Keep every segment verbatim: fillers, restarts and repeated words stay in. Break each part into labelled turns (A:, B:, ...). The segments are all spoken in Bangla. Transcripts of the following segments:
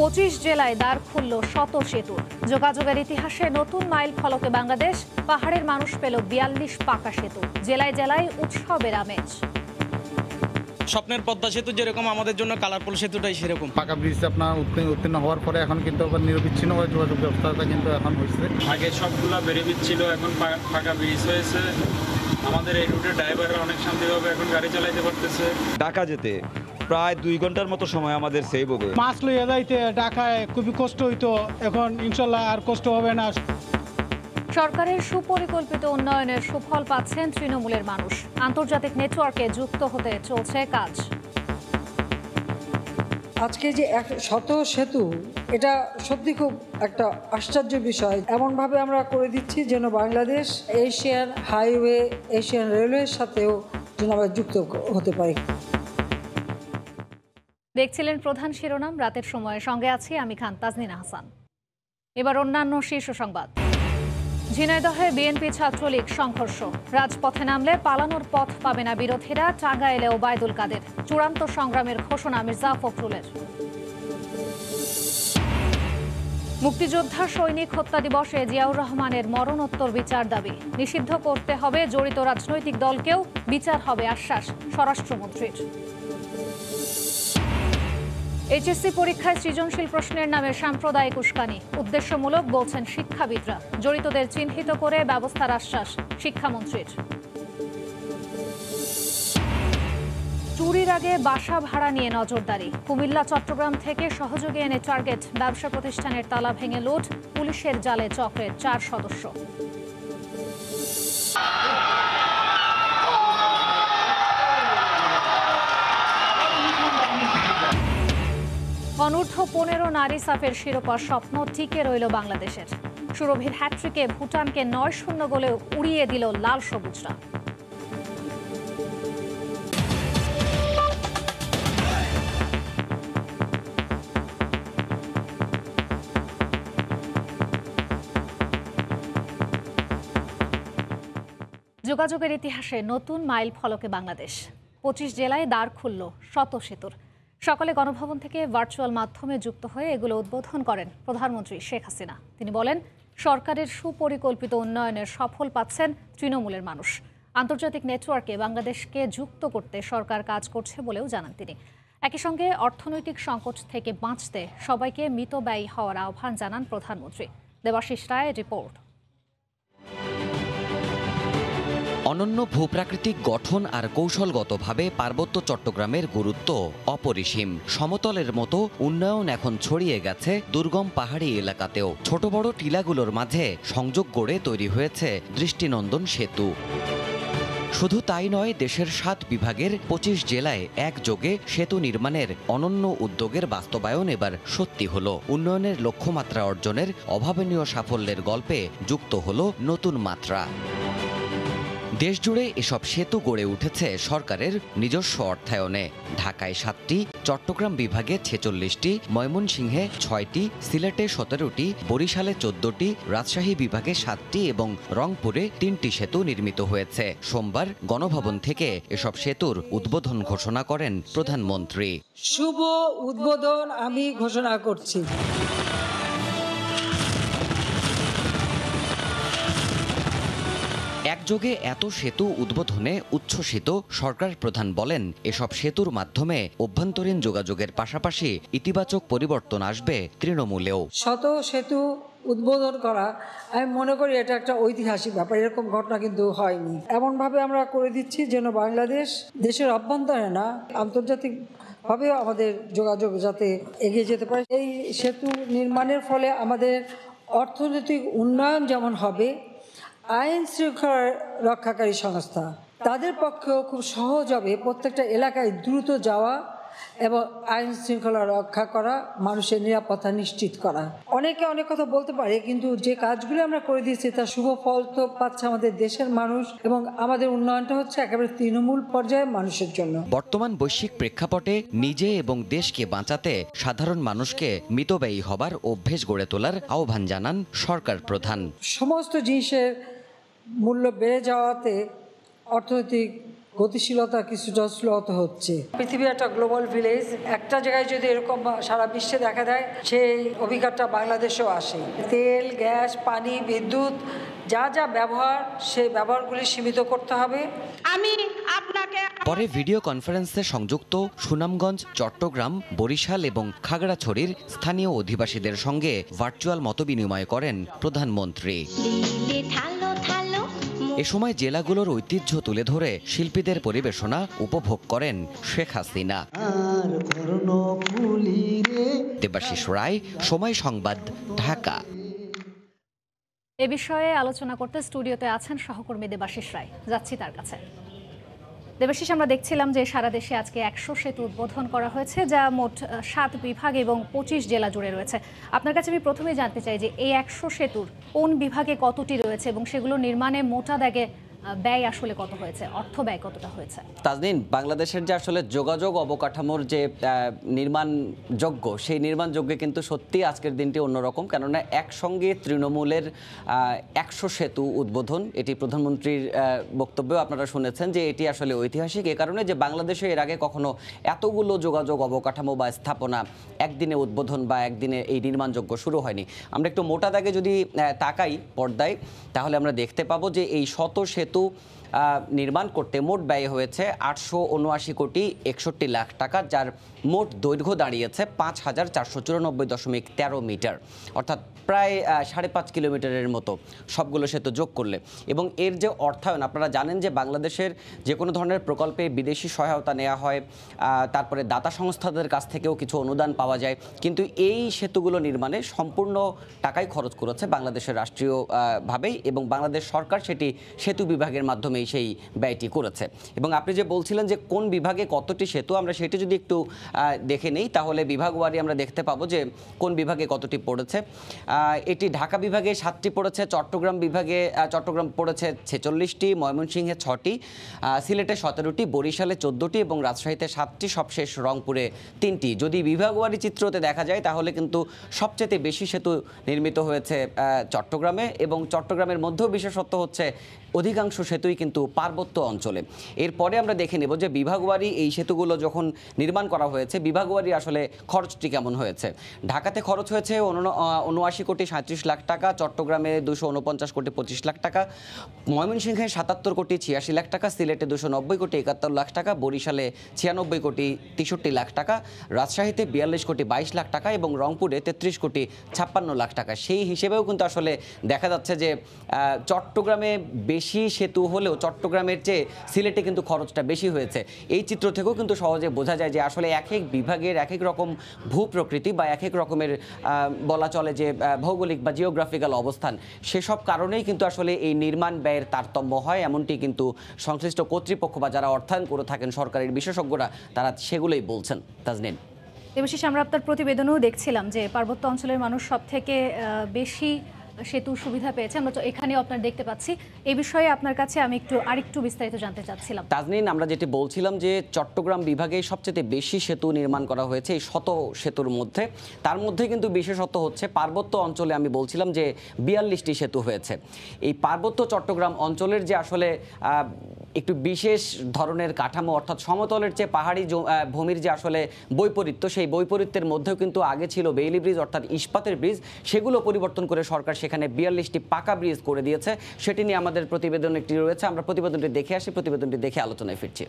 A: পঁচিশ জেলায় দ্বার খুলল শত সেতু। যোগাযোগের ইতিহাসে নতুন মাইল ফলকে বাংলাদেশ। পাহাড়ের মানুষ পেল বিয়াল্লিশ পাকা সেতু। জেলায় জেলায় উৎসবের আমেজ।
B: স্বপ্নের পদ্মা সেতু যেরকম আমাদের জন্য কালারফুল সেতুটাই সেরকম।
C: পাকা ব্রিজ আপনার উত্তীর্ণ হওয়ার পরে এখন কিন্তু আবার নিরবিচ্ছিন্নভাবে যোগাযোগ ব্যবস্থাটা কিন্তু এখন হয়েছে।
D: আগে সবগুলা বেরিয়ে ছিল, এখন পাকা ব্রিজ হয়েছে। আমাদের এই রুটে ড্রাইভাররা অনেক শান্তিভাবে এখন গাড়ি চালাইতে পারতেছে।
E: ঢাকা যেতে প্রায় দুই ঘন্টার মতো সময় আমাদের সেভ হবে।
F: মাছ লইয়া যাইতে ঢাকায় খুবই কষ্ট হইতো, এখন ইনশাল্লাহ আর কষ্ট হবে না।
A: সরকারের সুপরিকল্পিত উন্নয়নের সুফল পাচ্ছেন তৃণমূলের মানুষ। আন্তর্জাতিক নেটওয়ার্কে যুক্ত হতে চলছে কাজ।
G: আজকে যে এক শত সেতু, এটা সত্যি খুব একটা আশ্চর্য বিষয়। এমনভাবে আমরা করে দিচ্ছি যেন বাংলাদেশ এশিয়ান হাইওয়ে, এশিয়ান রেলওয়ের সাথেও যেন আমরা যুক্ত হতে পারি।
A: দেখছিলেন প্রধান শিরোনাম, রাতের সময়ের সঙ্গে আছি আমি খান তাজনিন হাসান। এবার অন্যান্য শীর্ষ সংবাদ। ঝিনাইদহে বিএনপি ছাত্রলীগ সংঘর্ষ। রাজপথে নামলে পালানোর পথ পাবে না বিরোধীরা। টাঙ্গাইলে ওবায়দুল কাদের। চূড়ান্ত সংগ্রামের ঘোষণা মির্জা ফখরুলের। মুক্তিযোদ্ধা সৈনিক হত্যা দিবসে জিয়াউর রহমানের মরণোত্তর বিচার দাবি। নিষিদ্ধ করতে হবে জড়িত রাজনৈতিক দলকেও, বিচার হবে আশ্বাস স্বরাষ্ট্রমন্ত্রীর। এইচএসসি পরীক্ষায় সৃজনশীল প্রশ্নের নামে সাম্প্রদায়িক উস্কানি উদ্দেশ্যমূলক বলছেন শিক্ষাবিদরা। জড়িতদের চিহ্নিত করে ব্যবস্থার আশ্বাস শিক্ষামন্ত্রীর। চুরির আগে বাসা ভাড়া নিয়ে নজরদারি। কুমিল্লা চট্টগ্রাম থেকে সহযোগী এনে টার্গেট। ব্যবসা প্রতিষ্ঠানের তালা ভেঙে লুট। পুলিশের জালে চক্রের চার সদস্য। অনূর্ধ্ব পনেরো নারী সাফের শিরোপার স্বপ্ন টিকে রইল বাংলাদেশের। সুরভির হ্যাট্রিকে ভুটানকে নয় শূন্য গোলে উড়িয়ে দিল লাল সবুজরা। যোগাযোগের ইতিহাসে নতুন মাইল ফলকে বাংলাদেশ। পঁচিশ জেলায় দ্বার খুলল শত সেতুর। সকালে গণভবন থেকে ভার্চুয়াল মাধ্যমে যুক্ত হয়ে এগুলো উদ্বোধন করেন প্রধানমন্ত্রী শেখ হাসিনা। তিনি বলেন, সরকারের সুপরিকল্পিত উন্নয়নের সফল পাচ্ছেন তৃণমূলের মানুষ। আন্তর্জাতিক নেটওয়ার্কে বাংলাদেশকে যুক্ত করতে সরকার কাজ করছে বলেও জানান তিনি। একই সঙ্গে অর্থনৈতিক সংকট থেকে বাঁচতে সবাইকে মিতব্যয়ী হওয়ার আহ্বান জানান প্রধানমন্ত্রী। দেবাশিস রায় রিপোর্ট।
H: অনন্য ভূপ্রাকৃতিক গঠন আর কৌশলগতভাবে পার্বত্য চট্টগ্রামের গুরুত্ব অপরিসীম। সমতলের মতো উন্নয়ন এখন ছড়িয়ে গেছে দুর্গম পাহাড়ি এলাকাতেও। ছোট বড় টিলাগুলোর মাঝে সংযোগ গড়ে তৈরি হয়েছে দৃষ্টিনন্দন সেতু। শুধু তাই নয়, দেশের সাত বিভাগের পঁচিশ জেলায় একযোগে সেতু নির্মাণের অনন্য উদ্যোগের বাস্তবায়ন এবার সত্যি হলো। উন্নয়নের লক্ষ্যমাত্রা অর্জনের অভাবনীয় সাফল্যের গল্পে যুক্ত হলো নতুন মাত্রা। দেশজুড়ে এসব সেতু গড়ে উঠেছে সরকারের নিজস্ব অর্থায়নে। ঢাকায় সাতটি, চট্টগ্রাম বিভাগে ছেচল্লিশটি, ময়মনসিংহে ছয়টি, সিলেটে সতেরোটি, বরিশালে চোদ্দটি, রাজশাহী বিভাগে সাতটি এবং রংপুরে তিনটি সেতু নির্মিত হয়েছে। সোমবার গণভবন থেকে এসব সেতুর উদ্বোধন ঘোষণা করেন প্রধানমন্ত্রী।
G: শুভ উদ্বোধন আমি ঘোষণা করছি।
H: একযোগে এত সেতু উদ্বোধনে উচ্ছ্বসিত সরকার প্রধান বলেন, এসব সেতুর মাধ্যমে অভ্যন্তরীণ যোগাযোগের পাশাপাশি ইতিবাচক পরিবর্তন আসবে তৃণমূলেও।
G: শত সেতু উদ্বোধন করা, আমি মনে করি এটা একটা ঐতিহাসিক ব্যাপার। এরকম ঘটনা কিন্তু হয়নি। এমনভাবে আমরা করে দিচ্ছি যেন বাংলাদেশ দেশের অভ্যন্তরে না, আন্তর্জাতিক ভাবেও আমাদের যোগাযোগ যাতে এগিয়ে যেতে পারে। এই সেতু নির্মাণের ফলে আমাদের অর্থনৈতিক উন্নয়ন যেমন হবে, আইন শৃঙ্খলা রক্ষাকারী সংস্থা তাদের পক্ষেও খুব সহজ হবে প্রত্যেকটা এলাকায় দ্রুত যাওয়া এবং আইন শৃঙ্খলা রক্ষা করা, মানুষের নিরাপত্তা নিশ্চিত করা। অনেকে অনেক কথা বলতে পারে, কিন্তু যে কাজগুলো আমরা করে দিয়েছি তার শুভ ফল তো পাচ্ছে আমাদের দেশের মানুষ, এবং আমাদের উন্নয়নটা হচ্ছে একেবারে তৃণমূল পর্যায়ে মানুষের জন্য।
H: বর্তমান বৈশ্বিক প্রেক্ষাপটে নিজে এবং দেশকে বাঁচাতে সাধারণ মানুষকে মিতব্যয়ী হবার অভ্যেস গড়ে তোলার আহ্বান জানান সরকার প্রধান।
G: সমস্ত জিনিসের মূল্য বেড়ে যাওয়াতে অর্থনৈতিক গতিশীলতা কিছুটা শ্লথ হচ্ছে। পৃথিবী একটা গ্লোবাল ভিলেজ, একটা জায়গায় যদি এরকম সারা বিশ্বে দেখা দেয় সেই অভিজ্ঞতা বাংলাদেশেও আসে। তেল, গ্যাস, পানি, বিদ্যুৎ যা যা ব্যবহার সেই ব্যবহারগুলি সীমিত করতে হবে।
I: আমি আপনাকে
H: পরে ভিডিও কনফারেন্সে সংযুক্ত সুনামগঞ্জ, চট্টগ্রাম, বরিশাল এবং খাগড়াছড়ির স্থানীয় অধিবাসীদের সঙ্গে ভার্চুয়াল মতবিনিময় করেন প্রধানমন্ত্রী। এ সময় জেলাগুলোর ঐতিহ্য তুলে ধরে শিল্পীদের পরিবেশনা উপভোগ করেন শেখ হাসিনা। দেবাশিস রায়, সময় সংবাদ, ঢাকা।
A: এ বিষয়ে আলোচনা করতে স্টুডিওতে আছেন সহকর্মী দেবাশিস রায়, যাচ্ছি তার কাছে। দেবাশিস, আমরা দেখছিলাম যে সারা দেশে আজকে একশো সেতু উদ্বোধন করা হয়েছে, যা মোট সাত বিভাগ এবং পঁচিশ জেলা জুড়ে রয়েছে। আপনার কাছে আমি প্রথমেই জানতে চাই যে এই একশো সেতুর কোন বিভাগে কতটি রয়েছে এবং সেগুলো নির্মাণে মোটা দাগে ব্যয় আসলে কত হয়েছে, অর্থ ব্যয় কতটা হয়েছে?
J: তাজনীন, বাংলাদেশের যে আসলে যোগাযোগ অবকাঠামোর যে নির্মাণযোগ্য, সেই নির্মাণযোগ্যে কিন্তু সত্যি আজকের দিনটি অন্যরকম, কেননা একসঙ্গে তৃণমূলের একশো সেতু উদ্বোধন, এটি প্রধানমন্ত্রীর বক্তব্যেও আপনারা শুনেছেন যে এটি আসলে ঐতিহাসিক এ কারণে যে বাংলাদেশে এর আগে কখনো এতগুলো যোগাযোগ অবকাঠামো বা স্থাপনা একদিনে উদ্বোধন বা একদিনে এই নির্মাণযোগ্য শুরু হয়নি। আমরা একটু মোটা দাগে যদি তাকাই পর্দায়, তাহলে আমরা দেখতে পাবো যে এই শত সেতু নির্মাণ করতে মোট ব্যয় হয়েছে আটশো উনআশি কোটি একষট্টি লাখ টাকা, যার মোট দৈর্ঘ্য দাঁড়িয়েছে পাঁচ হাজার চারশো চুরানব্বই দশমিক তেরো মিটার, অর্থাৎ প্রায় সাড়ে পাঁচ কিলোমিটারের মতো সবগুলো সেতু যোগ করলে। এবং এর যে অর্থায়ন, আপনারা জানেন যে বাংলাদেশের যে কোনো ধরনের প্রকল্পে বিদেশি সহায়তা নেওয়া হয়, তারপরে দাতা সংস্থাদের কাছ থেকেও কিছু অনুদান পাওয়া যায়, কিন্তু এই সেতুগুলো নির্মাণে সম্পূর্ণ টাকাই খরচ করেছে বাংলাদেশের রাষ্ট্রীয়ভাবেই, এবং বাংলাদেশ সরকার সেটি সেতু বিভাগের মাধ্যমেই সেই ব্যয়টি করেছে। এবং আপনি যে বলছিলেন যে কোন বিভাগে কতটি সেতু, আমরা সেটি যদি একটু দেখে নেই তাহলে বিভাগওয়ারি আমরা দেখতে পাবো যে কোন বিভাগে কতটি পড়েছে। এটি ঢাকা বিভাগে সাতটি পড়েছে, চট্টগ্রাম বিভাগে চট্টগ্রাম পড়েছে ছেচল্লিশটি, ময়মনসিংহে ছটি, সিলেটে সতেরোটি, বরিশালে চোদ্দোটি এবং রাজশাহীতে সাতটি, সবশেষ রংপুরে তিনটি। যদি বিভাগওয়ারি চিত্রতে দেখা যায় তাহলে কিন্তু সবচেয়ে বেশি সেতু নির্মিত হয়েছে চট্টগ্রামে, এবং চট্টগ্রামের মধ্যেও বিশেষত্ব হচ্ছে অধিকাংশ সেতুই কিন্তু পার্বত্য অঞ্চলে। এরপরে আমরা দেখে নেব যে বিভাগওয়ারি এই সেতুগুলো যখন নির্মাণ করা হয়েছে, বিভাগওয়ারি আসলে খরচটি কেমন হয়েছে। ঢাকাতে খরচ হয়েছে উনআশি কোটি সাঁত্রিশ লাখ টাকা, চট্টগ্রামে দুশো উনপঞ্চাশ কোটি পঁচিশ লাখ টাকা, ময়মনসিংহে সাতাত্তর কোটি ছিয়াশি লাখ টাকা, সিলেটে দুশো নব্বই কোটি একাত্তর লাখ টাকা, বরিশালে ছিয়ানব্বই কোটি তেষট্টি লাখ টাকা, রাজশাহীতে বিয়াল্লিশ কোটি বাইশ লাখ টাকা এবং রংপুরে তেত্রিশ কোটি ছাপ্পান্ন লাখ টাকা। সেই হিসেবেও কিন্তু আসলে দেখা যাচ্ছে যে চট্টগ্রামে বেশি সেতু হলেও চট্টগ্রামের চেয়ে সিলেটে কিন্তু খরচটা বেশি হয়েছে। এই চিত্র থেকেও কিন্তু সহজে বোঝা যায় যে আসলে এক এক বিভাগের এক এক রকম ভূপ্রকৃতি বা এক এক রকমের বলা চলে যে ভৌগোলিক বা জিওগ্রাফিক্যাল অবস্থান, সেসব কারণেই কিন্তু আসলে এই নির্মাণ ব্যয়ের তারতম্য হয়, এমনটি কিন্তু সংশ্লিষ্ট কর্তৃপক্ষ বা যারা অর্থায়ন করে থাকেন সরকারের বিশেষজ্ঞরা, তারা সেগুলোই বলছেন। তাজনীন,
A: দেবাশিস, আমরা আপনার প্রতিবেদনেও দেখছিলাম যে পার্বত্য অঞ্চলের মানুষ সব থেকে বেশি সেতু সুবিধা পেয়েছে, আমরা তো এখানেও আপনার দেখতে পাচ্ছি। এই বিষয়ে আপনার কাছে আমি একটু আরেকটু বিস্তারিত জানতে চাচ্ছিলাম।
J: তাজনীন, আমরা যেটি বলছিলাম যে চট্টগ্রাম বিভাগে সবচেয়ে বেশি সেতু নির্মাণ করা হয়েছে এই শত সেতুর মধ্যে, তার মধ্যে কিন্তু বিশেষত্ব হচ্ছে পার্বত্য অঞ্চলে আমি বলছিলাম যে বিয়াল্লিশটি সেতু হয়েছে। এই পার্বত্য চট্টগ্রাম অঞ্চলের যে আসলে একটু বিশেষ ধরনের কাঠামো, অর্থাৎ সমতলের চেয়ে পাহাড়ি ভূমির যে আসলে বৈপরীত্য, সেই বৈপরীত্যের মধ্যেও কিন্তু আগে ছিল বেইলি ব্রিজ অর্থাৎ ইস্পাতের ব্রিজ, সেগুলো পরিবর্তন করে সরকার সেখানে বিয়াল্লিশটি পাকা ব্রিজ করে দিয়েছে। সেটি নিয়ে আমাদের প্রতিবেদন একটি রয়েছে, আমরা প্রতিবেদনটি দেখে আসি, প্রতিবেদনটি দেখে আলোচনায় ফিরছি।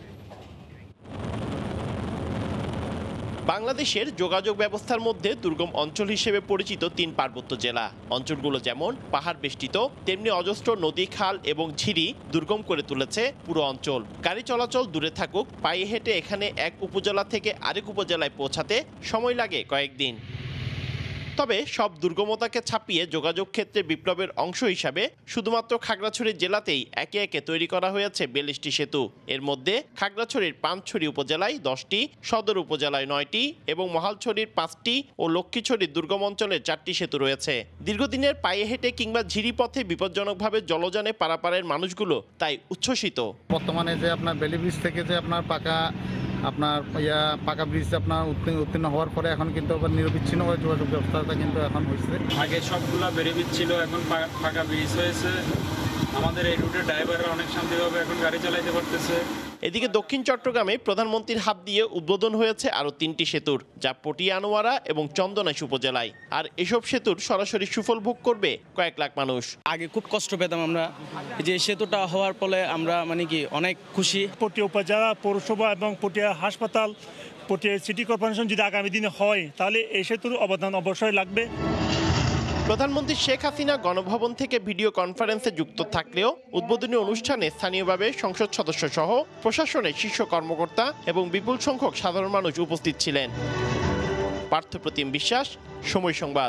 K: বাংলাদেশের যোগাযোগ ব্যবস্থার মধ্যে দুর্গম অঞ্চল হিসেবে পরিচিত তিন পার্বত্য জেলা। অঞ্চলগুলো যেমন পাহাড় বেষ্টিত, তেমনি অজস্র নদী, খাল এবং ঝিরি দুর্গম করে তুলেছে পুরো অঞ্চল। গাড়ি চলাচল দূরে থাকুক, পায়ে হেঁটে এখানে এক উপজেলা থেকে আরেক উপজেলায় পৌঁছাতে সময় লাগে কয়েকদিন। তবে সব দুর্গমতাকে ছাপিয়ে যোগাযোগ ক্ষেত্রে বিপ্লবের অংশ হিসাবে শুধুমাত্র খাগড়াছড়ি জেলাতেই একে একে তৈরি করা হয়েছে বিয়াল্লিশটি সেতু। এর মধ্যে খাগড়াছড়ির পানছড়ি উপজেলায় দশটি, সদর উপজেলায় নয়টি এবং মহালছড়ির পাঁচটি ও লক্ষ্মীছড়ির দুর্গম অঞ্চলের চারটি সেতু রয়েছে। দীর্ঘদিনের পায়ে হেঁটে কিংবা ঝিরিপথে বিপজ্জনকভাবে জলযানে পারাপারের মানুষগুলো তাই উচ্ছ্বসিত।
C: বর্তমানে যে আপনার বেলি ব্রিজ থেকে যে আপনার পাকা আপনার ইয়া পাকা ব্রিজ আপনার উত্তীর্ণ হওয়ার পরে এখন কিন্তু আবার নিরবিচ্ছিন্নভাবে যোগাযোগ ব্যবস্থাটা কিন্তু এখন হয়েছে।
D: আগে সবগুলা বেরিয়ে ছিল, এখন পাকা ব্রিজ হয়েছে। আমাদের এই রুটের ড্রাইভাররা অনেক শান্তিভাবে এখন গাড়ি চালাইতে পারতেছে।
K: এদিকে দক্ষিণ চট্টগ্রামে প্রধানমন্ত্রীর হাত দিয়ে উদ্বোধন হয়েছে আরও তিনটি সেতুর, যা পটিয়া আনোয়ারা এবং চন্দনাইশ উপজেলায়। আর এসব সেতুর সরাসরি সুফল ভোগ করবে কয়েক লাখ মানুষ।
B: আগে খুব কষ্ট পেতাম আমরা, যে সেতুটা হওয়ার ফলে আমরা মানে কি অনেক খুশি।
L: পটিয়া উপজেলা পৌরসভা এবং পটিয়া হাসপাতাল, পটিয়া সিটি কর্পোরেশন যদি আগামী দিনে হয় তাহলে এই সেতুর অবদান অবশ্যই লাগবে।
K: প্রধানমন্ত্রী শেখ হাসিনা গণভবন থেকে ভিডিও কনফারেন্সে যুক্ত থাকলেও উদ্বোধনী অনুষ্ঠানে স্থানীয়ভাবে সংসদ সদস্য সহ প্রশাসনের শীর্ষ কর্মকর্তা এবং বিপুল সংখ্যক সাধারণ মানুষ উপস্থিত ছিলেন। পার্থপ্রতিম বিশ্বাস, সময় সংবাদ।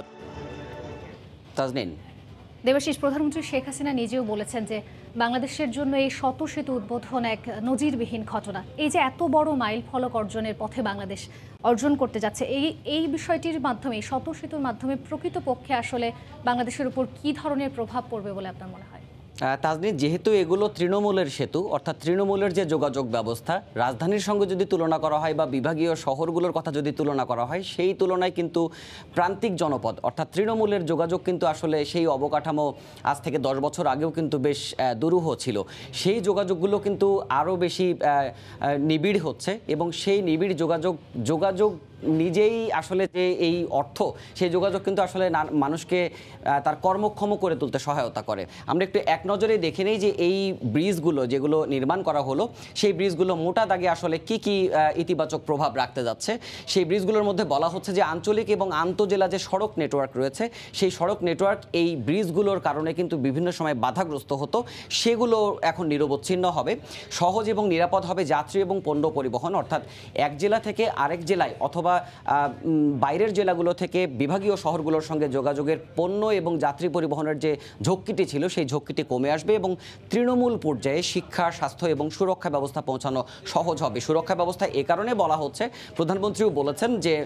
J: তাজনীন।
A: দেবাশিস, প্রধানমন্ত্রী শেখ হাসিনা নিজেও বলেছেন যে বাংলাদেশের জন্য এই শত সেতু উদ্বোধন এক নজিরবিহীন ঘটনা। এই যে এত বড় মাইল ফলক অর্জনের পথে বাংলাদেশ অর্জন করতে যাচ্ছে, এই এই বিষয়টির মাধ্যমে, শত সেতুর মাধ্যমে প্রকৃতপক্ষে আসলে বাংলাদেশের উপর কী ধরনের প্রভাব পড়বে বলে আপনার মনে হয়?
J: তাজনীন, যেহেতু এগুলো তৃণমূলের সেতু, অর্থাৎ তৃণমূলের যে যোগাযোগ ব্যবস্থা রাজধানীর সঙ্গে যদি তুলনা করা হয় বা বিভাগীয় শহরগুলোর কথা যদি তুলনা করা হয়, সেই তুলনায় কিন্তু প্রান্তিক জনপদ অর্থাৎ তৃণমূলের যোগাযোগ কিন্তু আসলে সেই অবকাঠামো আজ থেকে দশ বছর আগেও কিন্তু বেশ দুরূহ ছিল। সেই যোগাযোগগুলো কিন্তু আরও বেশি নিবিড় হচ্ছে এবং সেই নিবিড় যোগাযোগ যোগাযোগ নিজেই আসলে যে এই অর্থ, সেই যোগাযোগ কিন্তু আসলে মানুষকে তার কর্মক্ষম করে তুলতে সহায়তা করে। আমরা একটু এক নজরে দেখে নেই যে এই ব্রিজগুলো যেগুলো নির্মাণ করা হলো, সেই ব্রিজগুলো মোটা দাগে আসলে কি কি ইতিবাচক প্রভাব রাখতে যাচ্ছে। সেই ব্রিজগুলোর মধ্যে বলা হচ্ছে যে আঞ্চলিক এবং আন্তঃজেলা যে সড়ক নেটওয়ার্ক রয়েছে, সেই সড়ক নেটওয়ার্ক এই ব্রিজগুলোর কারণে কিন্তু বিভিন্ন সময় বাধাগ্রস্ত হতো, সেগুলো এখন নিরবচ্ছিন্ন হবে। সহজ এবং নিরাপদ হবে যাত্রী এবং পণ্য পরিবহন, অর্থাৎ এক জেলা থেকে আরেক জেলায় অথবা বাইরের জেলাগুলো থেকে বিভাগীয় শহরগুলোর সঙ্গে যোগাযোগের পণ্য এবং যাত্রী পরিবহনের যে ঝক্কিটি ছিল, সেই ঝক্কিটি কমে আসবে এবং তৃণমূল পর্যায়ে শিক্ষা, স্বাস্থ্য এবং সুরক্ষা ব্যবস্থা পৌঁছানো সহজ হবে। সুরক্ষা ব্যবস্থা এ কারণে বলা হচ্ছে, প্রধানমন্ত্রীও বলেছেন যে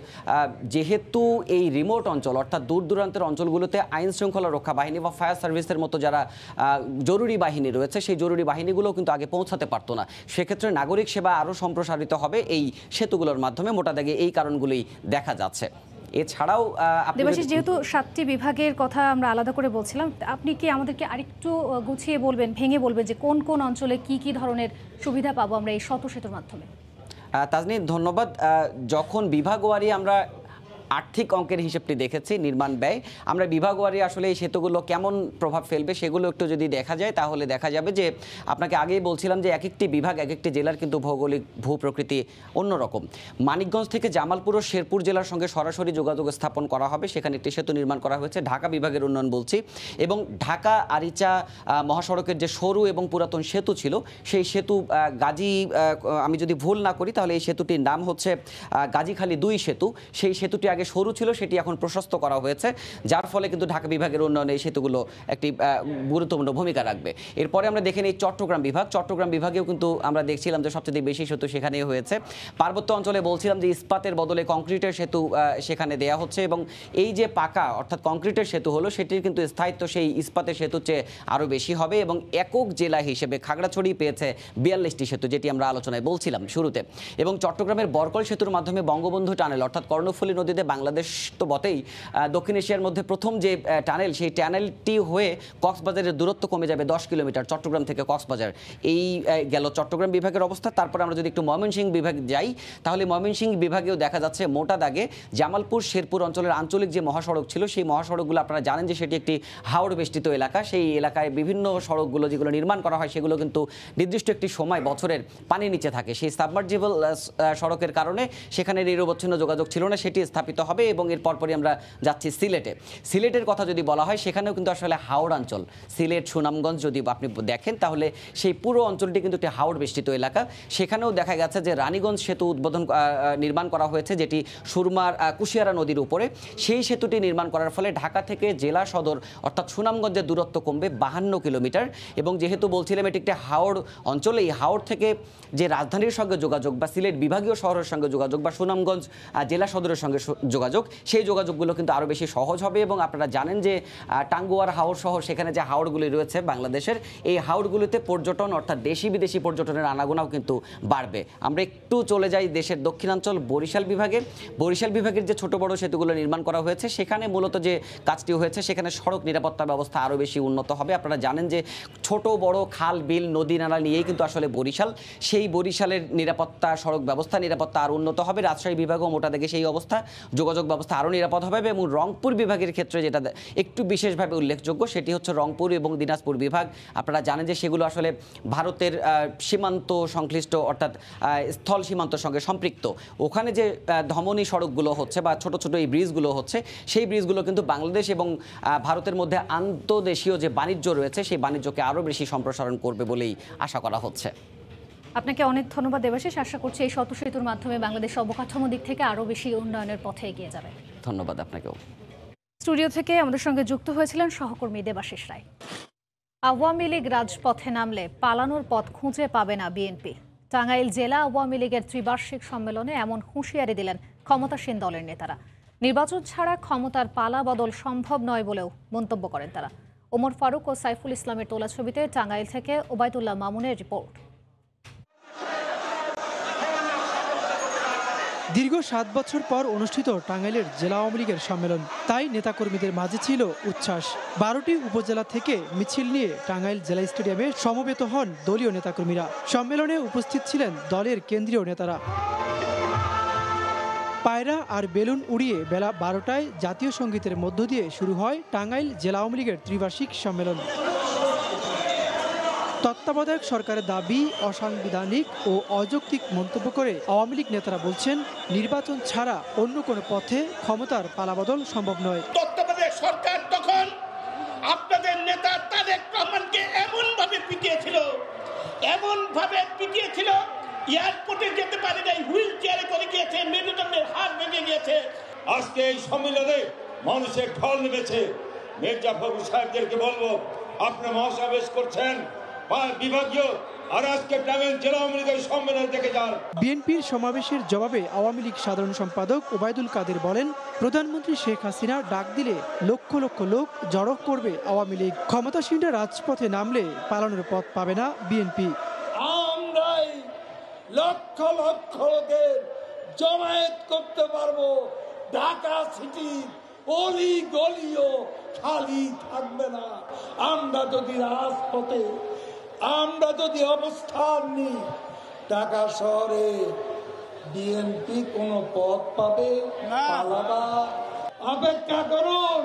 J: যেহেতু এই রিমোট অঞ্চল অর্থাৎ দূর দূরান্তের অঞ্চলগুলোতে আইন শৃঙ্খলা রক্ষা বাহিনী বা ফায়ার সার্ভিসের মতো যারা জরুরি বাহিনী রয়েছে, সেই জরুরি বাহিনীগুলো কিন্তু আগে পৌঁছাতে পারতো না। সেক্ষেত্রে নাগরিক সেবা আরও সম্প্রসারিত হবে এই সেতুগুলোর মাধ্যমে। মোটা দাগে এই কারণগুলোই দেখা যাচ্ছে। এছাড়াও
A: দেবাশিস, যেহেতু সাতটি বিভাগের কথা আমরা আলাদা করে বলছিলাম, আপনি কি আমাদেরকে আরেকটু গুছিয়ে বলবেন, ভেঙে বলবেন যে কোন কোন অঞ্চলে কি কি ধরনের সুবিধা পাবো আমরা এই শত সেতুর মাধ্যমে?
J: তাজনীন, ধন্যবাদ। যখন বিভাগওয়ারি আমরা আর্থিক অঙ্কের হিসেবটি দেখেছি, নির্মাণ ব্যয়, আমরা বিভাগওয়ারি আসলে এই সেতুগুলো কেমন প্রভাব ফেলবে সেগুলো একটু যদি দেখা যায়, তাহলে দেখা যাবে যে আপনাকে আগেই বলছিলাম যে এক একটি বিভাগ, এক একটি জেলার কিন্তু ভৌগোলিক ভূ প্রকৃতি অন্যরকম। মানিকগঞ্জ থেকে জামালপুর ও শেরপুর জেলার সঙ্গে সরাসরি যোগাযোগ স্থাপন করা হবে, সেখানে একটি সেতু নির্মাণ করা হয়েছে। ঢাকা বিভাগের উন্নয়ন বলছি, এবং ঢাকা আরিচা মহাসড়কের যে সরু এবং পুরাতন সেতু ছিল, সেই সেতু গাজী, আমি যদি ভুল না করি তাহলে এই সেতুটির নাম হচ্ছে গাজীখালী দুই সেতু। সেই সেতুটি আগে সরু ছিল, সেটি এখন প্রশস্ত করা হয়েছে, যার ফলে কিন্তু ঢাকা বিভাগের উন্নয়নে এই সেতুগুলো একটি গুরুত্বপূর্ণ ভূমিকা রাখবে। এরপরে আমরা দেখে নিই চট্টগ্রাম বিভাগ। চট্টগ্রাম বিভাগেও কিন্তু আমরা দেখছিলাম যে সবচেয়ে বেশি সেতু সেখানেই হয়েছে। পার্বত্য অঞ্চলে বলছিলাম যে ইস্পাতের বদলে কংক্রিটের সেতু সেখানে দেয়া হচ্ছে, এবং এই যে পাকা অর্থাৎ কংক্রিটের সেতু হলো, সেটির কিন্তু স্থায়িত্ব সেই ইস্পাতের সেতুর চেয়ে আরও বেশি হবে। এবং একক জেলা হিসেবে খাগড়াছড়ি পেয়েছে বিয়াল্লিশটি সেতু, যেটি আমরা আলোচনায় বলছিলাম শুরুতে। এবং চট্টগ্রামের বরকল সেতুর মাধ্যমে বঙ্গবন্ধু টানেল অর্থাৎ কর্ণফুলী নদীতে বাংলাদেশ তো বটেই, দক্ষিণ এশিয়ার মধ্যে প্রথম যে টানেল, সেই টানেলটি হয়ে কক্সবাজারের দূরত্ব কমে যাবে দশ কিলোমিটার, চট্টগ্রাম থেকে কক্সবাজার। এই গেল চট্টগ্রাম বিভাগের অবস্থা। তারপর আমরা যদি একটু ময়মনসিংহ বিভাগ যাই, তাহলে ময়মনসিংহ বিভাগেও দেখা যাচ্ছে মোটা দাগে জামালপুর শেরপুর অঞ্চলের আঞ্চলিক যে মহাসড়ক ছিল, সেই মহাসড়কগুলো আপনারা জানেন যে সেটি একটি হাওড় বেষ্টিত এলাকা। সেই এলাকায় বিভিন্ন সড়কগুলো যেগুলো নির্মাণ করা হয়, সেগুলো কিন্তু নির্দিষ্ট একটি সময় বছরের পানির নিচে থাকে। সেই সাবমার্জিবল সড়কের কারণে সেখানে নিরবচ্ছিন্ন যোগাযোগ ছিল না, সেটি স্থাপিত হবে। এবং এর পরপরই আমরা যাচ্ছি সিলেটে। সিলেটের কথা যদি বলা হয়, সেখানেও কিন্তু আসলে হাওড় অঞ্চল, সিলেট সুনামগঞ্জ যদি আপনি দেখেন, তাহলে সেই পুরো অঞ্চলটি কিন্তু একটি হাওড় বেষ্টিত এলাকা। সেখানেও দেখা গেছে যে রানীগঞ্জ সেতু উদ্বোধন নির্মাণ করা হয়েছে, যেটি সুরমার কুশিয়ারা নদীর উপরে। সেই সেতুটি নির্মাণ করার ফলে ঢাকা থেকে জেলা সদর অর্থাৎ সুনামগঞ্জের দূরত্ব কমবে বাহান্ন কিলোমিটার। এবং যেহেতু বলছিলাম এটি একটি হাওড় অঞ্চল, এই হাওড় থেকে যে রাজধানীর সঙ্গে যোগাযোগ বা সিলেট বিভাগীয় শহরের সঙ্গে যোগাযোগ বা সুনামগঞ্জ জেলা সদরের সঙ্গে যোগাযোগ, সেই যোগাযোগগুলো কিন্তু আরও বেশি সহজ হবে। এবং আপনারা জানেন যে টাঙ্গুয়ার হাওড় সহ সেখানে যে হাওড়গুলি রয়েছে বাংলাদেশের, এই হাওড়গুলিতে পর্যটন অর্থাৎ দেশি বিদেশি পর্যটনের আনাগোনাও কিন্তু বাড়বে। আমরা একটু চলে যাই দেশের দক্ষিণাঞ্চল বরিশাল বিভাগে। বরিশাল বিভাগের যে ছোট বড় সেতুগুলো নির্মাণ করা হয়েছে সেখানে মূলত যে কাজটি হয়েছে সেখানে সড়ক নিরাপত্তা ব্যবস্থা আরও বেশি উন্নত হবে। আপনারা জানেন যে ছোট বড় খাল বিল নদী নালা নিয়েই কিন্তু আসলে বরিশাল, সেই বরিশালের নিরাপত্তা সড়ক ব্যবস্থা নিরাপত্তা আরও উন্নত হবে। রাজশাহী বিভাগও মোটা দেখে সেই অবস্থা, যোগাযোগ ব্যবস্থা আরও নিরাপদ হবে। এবং রংপুর বিভাগের ক্ষেত্রে যেটা একটু বিশেষভাবে উল্লেখযোগ্য সেটি হচ্ছে রংপুর এবং দিনাজপুর বিভাগ। আপনারা জানেন যে সেগুলো আসলে ভারতের সীমান্ত সংশ্লিষ্ট অর্থাৎ স্থল সীমান্তর সঙ্গে সম্পৃক্ত। ওখানে যে ধমনী সড়কগুলো হচ্ছে বা ছোট ছোট এই ব্রিজগুলো হচ্ছে, সেই ব্রিজগুলো কিন্তু বাংলাদেশ এবং ভারতের মধ্যে আন্তঃদেশীয় যে বাণিজ্য রয়েছে সেই বাণিজ্যকে আরও বেশি সম্প্রসারণ করবে বলেই আশা করা হচ্ছে।
A: আপনাকে অনেক ধন্যবাদ দেবাশিস। আশা করছি এই শত সেতুর মাধ্যমে বাংলাদেশ অবকাঠামো দিক থেকে আরও বেশি উন্নয়নের পথে এগিয়ে যাবে।
J: ধন্যবাদ আপনাকেও।
A: স্টুডিও থেকে আমাদের সঙ্গে যুক্ত হয়েছিলেন সহকর্মী দেবাশিস রায়। আওয়ামী লীগ রাজপথে নামলে পালানোর পথ খুঁজে পাবে না বিএনপি। টাঙ্গাইল জেলা আওয়ামী লীগের ত্রিবার্ষিক সম্মেলনে এমন হুঁশিয়ারি দিলেন ক্ষমতাসীন দলের নেতারা। নির্বাচন ছাড়া ক্ষমতার পালা বদল সম্ভব নয় বলেও মন্তব্য করেন তারা। ওমর ফারুক ও সাইফুল ইসলামের তোলা ছবিতে টাঙ্গাইল থেকে ওবায়দুল্লাহ মামুনের রিপোর্ট।
M: দীর্ঘ সাত বছর পর অনুষ্ঠিত টাঙ্গাইলের জেলা আওয়ামী লীগের সম্মেলন, তাই নেতাকর্মীদের মাঝে ছিল উচ্ছ্বাস। বারোটি উপজেলা থেকে মিছিল নিয়ে টাঙ্গাইল জেলা স্টেডিয়ামে সমবেত হন দলীয় নেতাকর্মীরা। সম্মেলনে উপস্থিত ছিলেন দলের কেন্দ্রীয় নেতারা। পায়রা আর বেলুন উড়িয়ে বেলা বারোটায় জাতীয় সঙ্গীতের মধ্য দিয়ে শুরু হয় টাঙ্গাইল জেলা আওয়ামী লীগের ত্রিবার্ষিক সম্মেলন। তত্ত্বাবধায়ক সরকারের দাবি অসাংবিধানিক ও অযৌক্তিক মন্তব্য করে আওয়ামী লীগ নেতারা বলছেন, নির্বাচন ছাড়া অন্য কোনো পথে ক্ষমতার পালাবদল সম্ভব নয়।
N: তত্ত্বাবধায়ক সরকার তখন আপনাদের নেতা তারেক রহমানকে এমন ভাবে পিটিয়েছিল এমন ভাবে পিটিয়েছিল এয়ারপোর্টে যেতে পারে নাই, হুইল চেয়ারে করে গিয়েছে, মেরুদণ্ডের হাড় ভেঙে গিয়েছে।
O: আজকে এই সম্মেলনে মানুষের ঢল নেমেছে। মির্জা ফখরুল সাহেবদেরকে বলবো, আপনারা মহাসমাবেশ করছেন বিভাগীয়, আর আজকে টাঙ্গাইল জেলা আওয়ামী লীগের সম্মেলন দেখে যান।
M: বিএনপির সমাবেশের জবাবে আওয়ামী লীগ সাধারণ সম্পাদক ওবায়দুল কাদের বলেন, প্রধানমন্ত্রী শেখ হাসিনা ডাক দিলে লক্ষ লক্ষ লোক জড়ো করবে আওয়ামী লীগ। ক্ষমতাসীনরা রাজপথে নামলে পালানোর পথ পাবে না বিএনপি।
N: আমরাই লক্ষ লক্ষ লোকের জমায়েত করতে পারবো। ঢাকা সিটি অলি গলিও খালি থাকবে না। আমরা যদি রাজপথে আমরা যদি অবস্থান নিই, ঢাকা শহরে বিএনপি কোন পথ পাবে না। অপেক্ষা করুন,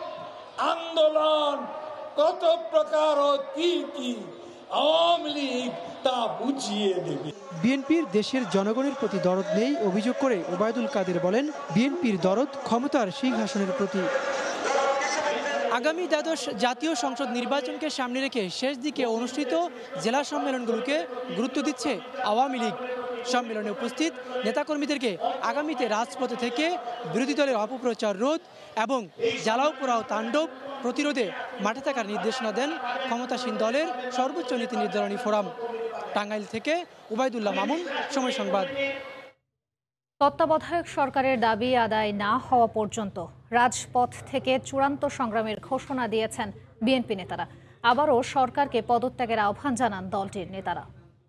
N: আন্দোলন কত প্রকার ও কি কি আওয়ামী লীগ তা বুঝিয়ে দেবে।
M: বিএনপির দেশের জনগণের প্রতি দরদ নেই অভিযোগ করে ওবায়দুল কাদের বলেন, বিএনপির দরদ ক্ষমতার সিংহাসনের প্রতি। আগামী দ্বাদশ জাতীয় সংসদ নির্বাচনকে সামনে রেখে শেষ দিকে অনুষ্ঠিত জেলা সম্মেলনগুলোকে গুরুত্ব দিচ্ছে আওয়ামী লীগ। সম্মেলনে উপস্থিত নেতাকর্মীদেরকে আগামীতে রাজপথে থেকে বিরোধী দলের অপপ্রচার রোধ এবং জ্বালাও পোড়াও তাণ্ডব প্রতিরোধে মাঠে থাকার নির্দেশনা দেন ক্ষমতাসীন দলের সর্বোচ্চ নীতি নির্ধারণী ফোরাম। টাঙ্গাইল থেকে ওবায়দুল্লাহ মামুন, সময় সংবাদ।
A: তত্ত্বাবধায়ক সরকারের দাবি আদায় না হওয়া পর্যন্ত রাজপথ থেকে চূড়ান্ত সংগ্রামের ঘোষণা দিয়েছেন বিএনপি নেতারা। আবারও সরকারকে পদত্যাগের আহ্বান জানান দলটির নেতারা।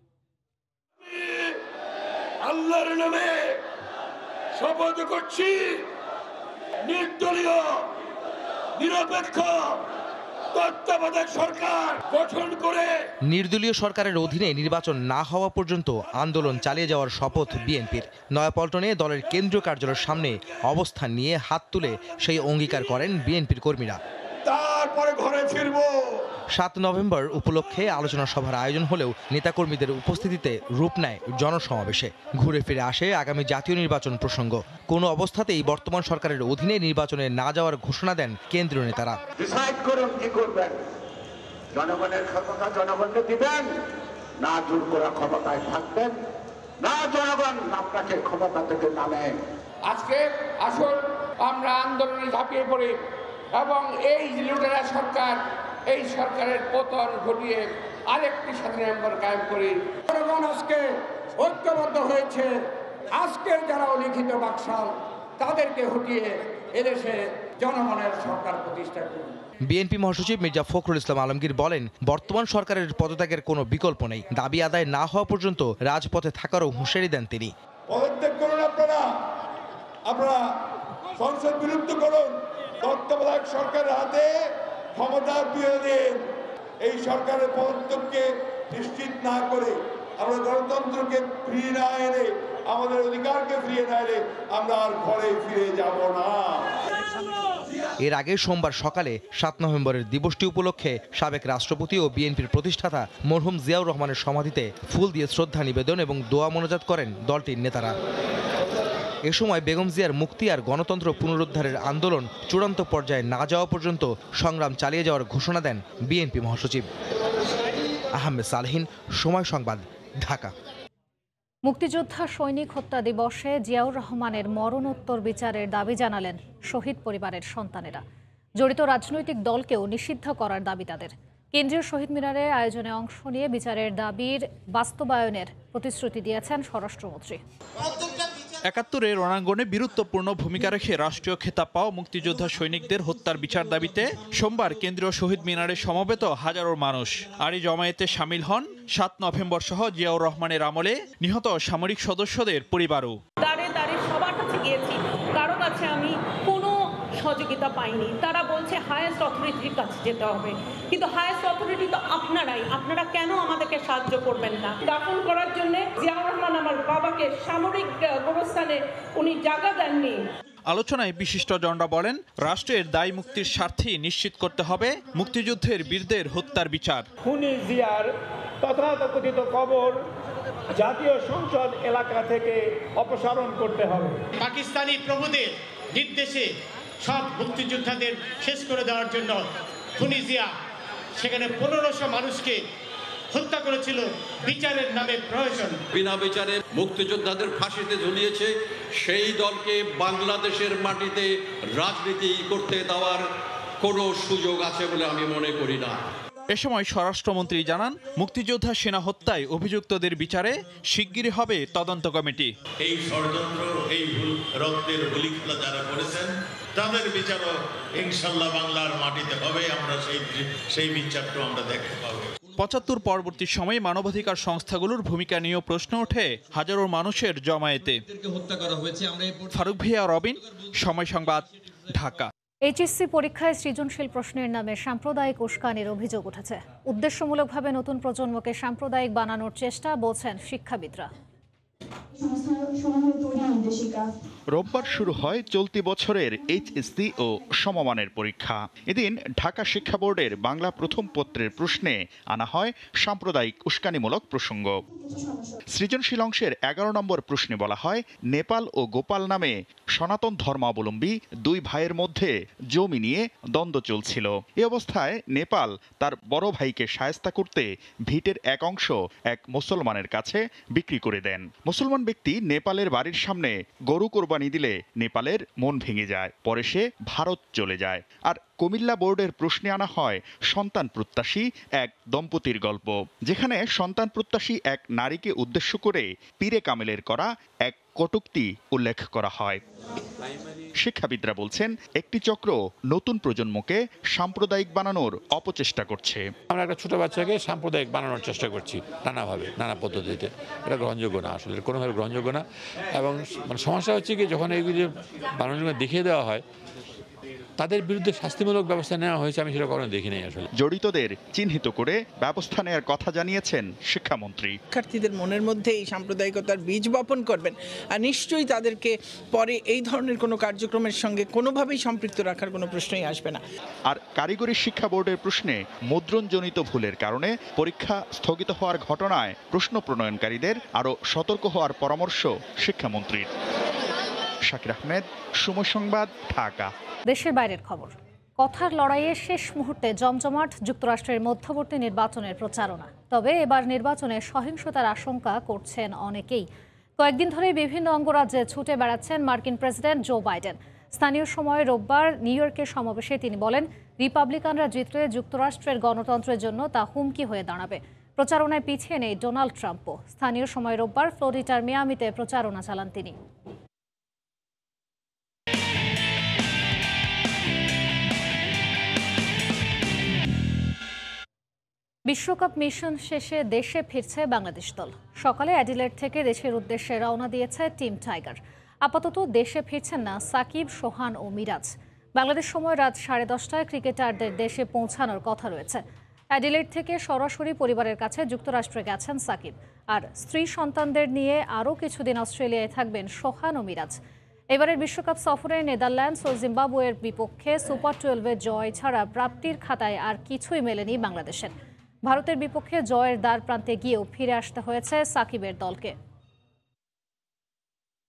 N: আল্লাহর নামে শপথ করছি, নির্দলীয় নিরপেক্ষ তত্ত্বাবধায়ক সরকার গঠন করে
P: নির্দলীয় সরকারের অধীনে নির্বাচন না হওয়া পর্যন্ত আন্দোলন চালিয়ে যাওয়ার শপথ বিএনপির। নয়াপল্টনে দলের কেন্দ্রীয় কার্যালয়ের সামনে অবস্থান নিয়ে হাত তুলে সেই অঙ্গীকার করেন বিএনপির কর্মীরা।
N: তারপরে ঘরে ফিরবো।
P: সাত নভেম্বর উপলক্ষে আলোচনা সভার আয়োজন হলেও নেতাকর্মীদের উপস্থিতিতে রূপ নেয় জনসমাবেশে। ঘুরে ফিরে আসে আগামী জাতীয় নির্বাচন প্রসঙ্গ। কোনো অবস্থাতেই বর্তমান সরকারের অধীনে নির্বাচনে না যাওয়ার ঘোষণা দেন কেন্দ্রীয় নেতারা।
Q: ডিসাইড করুন কি করবেন, জনগণের ক্ষমতা জনগণকে দিবেন, না জোর করা ক্ষমতায় থাকবেন, না জনগণ আপনাকে ক্ষমতা থেকে নামে।
N: আজকে আসুন আমরা আন্দোলনে ঝাঁপিয়ে পড়ি এবং এই লুটেরা সরকার, এই সরকারের পতন ঘটিয়ে আরেকটি স্বাধীনতা কায়েম করি। জনগণ আজকে ঐক্যবদ্ধ হয়েছে। আজকের যারা লিখিত বাকশাল
Q: তাদেরকে হটিয়ে এদেশে জনগণের সরকার প্রতিষ্ঠা করুন।
P: বিএনপি মহাসচিব মির্জা ফখরুল ইসলাম আলমগীর বলেন, বর্তমান সরকারের পদত্যাগের কোনো বিকল্প নেই। দাবি আদায় না হওয়া পর্যন্ত রাজপথে থাকারও হুঁশিয়ারি দেন তিনি।
O: পদত্যাগ করুন, আপনারা আপনারা সংসদ বিলুপ্ত করুন, তত্ত্বাবধায়ক সরকারের হাতে ক্ষমতা দিয়ে দিন। এই সরকারের পদত্যাগকে নিশ্চিত না করে, আমরা গণতন্ত্রকে ফিরিয়ে না এনে, আমাদের অধিকারকে ফিরিয়ে না এনে আমরা আর ঘরে ফিরে যাব না।
P: এর আগে সোমবার সকালে সাত নভেম্বরের দিবসটি উপলক্ষে সাবেক রাষ্ট্রপতি ও বিএনপির প্রতিষ্ঠাতা মরহুম জিয়াউর রহমানের সমাধিতে ফুল দিয়ে শ্রদ্ধা নিবেদন এবং দোয়া মোনাজাত করেন দলটির নেতারা। এ সময় বেগম জিয়ার মুক্তি আর গণতন্ত্র পুনরুদ্ধারের আন্দোলন চূড়ান্ত পর্যায়ে না যাওয়া পর্যন্ত সংগ্রাম চালিয়ে যাওয়ার ঘোষণা দেন বিএনপি মহাসচিব। আহমেদ সালেহীন, সময় সংবাদ, ঢাকা।
A: মুক্তিযোদ্ধা সৈনিক হত্যা দিবসে জিয়াউর রহমানের মরণোত্তর বিচারের দাবি জানালেন শহীদ পরিবারের সন্তানেরা। জড়িত রাজনৈতিক দলকেও নিষিদ্ধ করার দাবি তাদের। কেন্দ্রীয় শহীদ মিনারে আয়োজনে অংশ নিয়ে বিচারের দাবির বাস্তবায়নের প্রতিশ্রুতি দিয়েছেন স্বরাষ্ট্রমন্ত্রী।
R: একাত্তরের রণাঙ্গনে বীরত্বপূর্ণ ভূমিকা রেখে রাষ্ট্রীয় খেতাব পাওয়া মুক্তিযোদ্ধা সৈনিকদের হত্যার বিচার দাবিতে সোমবার কেন্দ্রীয় শহীদ মিনারে সমবেত হাজারো মানুষ। আর এই জমায়েতে সামিল হন সাত নভেম্বর সহ জিয়াউর রহমানের আমলে নিহত সামরিক সদস্যদের পরিবারও।
I: দাঁড়িয়ে দাঁড়িয়ে সবার কাছে গিয়েছি, কারো কাছে আমি কোনো সহযোগিতা পাইনি। তারা বলছে হায়েস্ট অথরিটির কাছে যেতে হবে, কিন্তু হায়েস্ট অথরিটি তো আপনারাই। আপনারা কেন আমাদেরকে সাহায্য করবেন না? দাফন করার জন্য জিয়াউর রহমান আমার বাবাকে সামরিক গোরস্থানে উনি জায়গা দেননি।
R: আলোচনায় বিশিষ্ট জনরা বলেন, রাষ্ট্রের দায় মুক্তির স্বার্থে নিশ্চিত করতে হবে মুক্তিযুদ্ধের বীরদের হত্যার বিচার।
L: খুনি জিয়ার তথাকথিত কবর জাতীয় সংসদ এলাকা থেকে অপসারণ করতে হবে।
N: পাকিস্তানি প্রভুদের নির্দেশে সব মুক্তিযোদ্ধাদের শেষ করে দেওয়ার জন্য খুনি জিয়া সেখানে পনেরোশো মানুষকে হত্যা করেছিল বিচারের নামে প্রহসন।
S: বিনা বিচারে মুক্তিযোদ্ধাদের ফাঁসিতে ঝুলিয়েছে সেই দলকে বাংলাদেশের মাটিতে রাজনীতি করতে দেওয়ার কোনো সুযোগ আছে বলে আমি মনে করি না।
R: এ সময় স্বরাষ্ট্রমন্ত্রী জানান, মুক্তিযোদ্ধা সেনা হত্যায় অভিযুক্তদের বিচারে শিগগিরই হবে তদন্ত কমিটি।
S: এই ষড়যন্ত্র, এই রক্তের বলি খেলা যারা করেছেন তাদের বিচারও ইনশাল্লাহ বাংলার মাটিতে হবে। আমরা সেই সেই বিচারটা আমরা দেখতে পাবো।
R: পঁচাত্তর পরবর্তী সময়ে মানবাধিকার সংস্থাগুলোর ভূমিকা নিয়েও প্রশ্ন ওঠে হাজারো মানুষের জমায়েতে। ফারুক ভিয়া, রবিন, সময় সংবাদ, ঢাকা।
A: এইচএসসি পরীক্ষায় সৃজনশীল প্রশ্নের নামে সাম্প্রদায়িক উস্কানির অভিযোগ উঠেছে। উদ্দেশ্যমূলকভাবে নতুন প্রজন্মকে সাম্প্রদায়িক বানানোর চেষ্টা বলছেন শিক্ষাবিদরা।
T: রোববার শুরু হয় চলতি বছরের এইচএসসি ও সমমানের পরীক্ষা। এদিন ঢাকা শিক্ষা বোর্ডের বাংলা প্রথম পত্রের প্রশ্নে আনা হয় সাম্প্রদায়িক উস্কানিমূলক প্রসঙ্গ। সৃজনশীল অংশের এগারো নম্বর প্রশ্নে বলা হয়, নেপাল ও গোপাল নামে সনাতন ধর্মাবলম্বী দুই ভাইয়ের মধ্যে জমি নিয়ে দ্বন্দ্ব চলছিল। এ অবস্থায় নেপাল তার বড় ভাইকে শায়েস্তা করতে ভিটের এক অংশ এক মুসলমানের কাছে বিক্রি করে দেন। মুসলমান ব্যক্তি নেপালের বাড়ির সামনে গরু কোরবানি দিলে নেপালের মন ভেঙে যায়। পরে সে ভারত চলে যায়। আর কুমিল্লা বোর্ডের প্রশ্নে আনা হয় সন্তান প্রত্যাশী এক দম্পতির গল্প, যেখানে সন্তান প্রত্যাশী এক নারীকে উদ্দেশ্য করে পীরে কামেলের করা এক কটূক্তি উল্লেখ করা হয়। শিক্ষাবিদরা বলছেন, একটি চক্র নতুন প্রজন্মকে সাম্প্রদায়িক বানানোর অপচেষ্টা করছে।
U: আমরা একটা ছোট বাচ্চাকে সাম্প্রদায়িক বানানোর চেষ্টা করছি নানাভাবে, নানা পদ্ধতিতে। এটা গ্রহণযোগ্য না, আসলে কোনোভাবে গ্রহণযোগ্য না। এবং মানে সমস্যা হচ্ছে কি, যখন এইগুলি বানানোর জন্য দেখিয়ে দেওয়া হয় তাদের বিরুদ্ধে শাস্তিমূলক ব্যবস্থা নেওয়া হয়েছে, আমি সেটা কখনো দেখি নাই। আসলে
T: জড়িতদের চিহ্নিত করে ব্যবস্থা নেওয়ার কথা জানিয়েছেন শিক্ষামন্ত্রী।
V: শিক্ষার্থীদের মনের মধ্যে এই সাম্প্রদায়িকতার বীজ বপন করবেন, আর নিশ্চয়ই তাদেরকে পরে এই ধরনের কোনো কার্যক্রমের সঙ্গে কোনোভাবেই সম্পৃক্ত রাখার কোনো প্রশ্নই আসবে না।
T: আর কারিগরি শিক্ষা বোর্ডের প্রশ্নে মুদ্রণজনিত ভুলের কারণে পরীক্ষা স্থগিত হওয়ার ঘটনায় প্রশ্ন প্রণয়নকারীদের আরও সতর্ক হওয়ার পরামর্শ শিক্ষামন্ত্রীর। শাকির আহমেদ, সময় সংবাদ, ঢাকা।
A: দেশের বাইরের খবর। কথার লড়াইয়ে শেষ মুহূর্তে জমজমাট যুক্তরাষ্ট্রের মধ্যবর্তী নির্বাচনের প্রচারণা। তবে এবার নির্বাচনে সহিংসতার আশঙ্কা করছেন অনেকেই। কয়েকদিন ধরেই বিভিন্ন অঙ্গরাজ্যে ছুটে বেড়াচ্ছেন মার্কিন প্রেসিডেন্ট জো বাইডেন। স্থানীয় সময় রোববার নিউ ইয়র্কের সমাবেশে তিনি বলেন, রিপাবলিকানরা জিতলে যুক্তরাষ্ট্রের গণতন্ত্রের জন্য তা হুমকি হয়ে দাঁড়াবে। প্রচারণায় পিছিয়ে নেই ডোনাল্ড ট্রাম্পও। স্থানীয় সময় রোববার ফ্লোরিডার মিয়ামিতে প্রচারণা চালান তিনি। বিশ্বকাপ মিশন শেষে দেশে ফিরছে বাংলাদেশ দল। সকালে অ্যাডিলেড থেকে দেশের উদ্দেশ্যে রওনা দিয়েছে টিম টাইগার। আপাতত দেশে ফিরছেন না সাকিব, সোহান ও মিরাজ। বাংলাদেশ সময় রাত সাড়ে দশটায় ক্রিকেটারদের দেশে পৌঁছানোর কথা রয়েছে। অ্যাডিলেড থেকে সরাসরি পরিবারের কাছে যুক্তরাষ্ট্রে গেছেন সাকিব, আর স্ত্রী সন্তানদের নিয়ে আরও কিছুদিন অস্ট্রেলিয়ায় থাকবেন সোহান ও মিরাজ। এবারের বিশ্বকাপ সফরে নেদারল্যান্ডস ও জিম্বাবুয়ের বিপক্ষে সুপার টুয়েলভে জয় ছাড়া প্রাপ্তির খাতায় আর কিছুই মেলেনি বাংলাদেশের। ভারতের বিপক্ষে জয়ের দ্বার প্রান্তে গিয়েও ফিরে আসতে হয়েছে সাকিবের দলকে।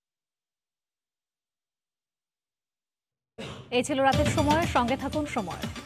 A: এই ছিল রাতের সময়, সঙ্গে থাকুন সময়।